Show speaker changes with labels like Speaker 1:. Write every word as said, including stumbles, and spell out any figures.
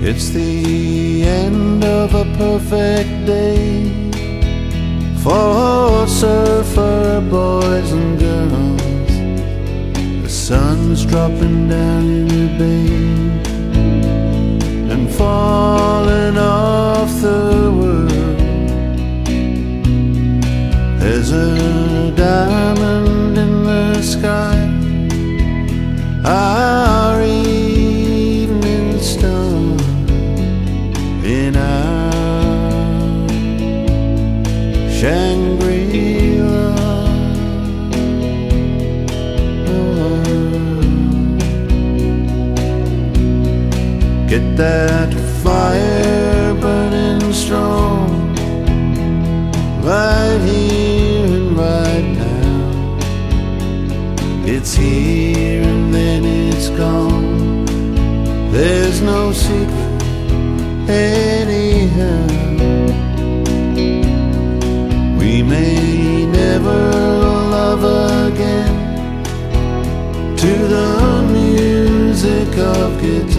Speaker 1: It's the end of a perfect day for surfer boys and girls. The sun's dropping down in the bay and falling off the world. There's a diamond in the sky, our evening star in our Shangri-La. Oh. Get that fire burning strong right here and right now. It's here and then it's gone. There's no secret anyhow. We may never love again to the music of guitar.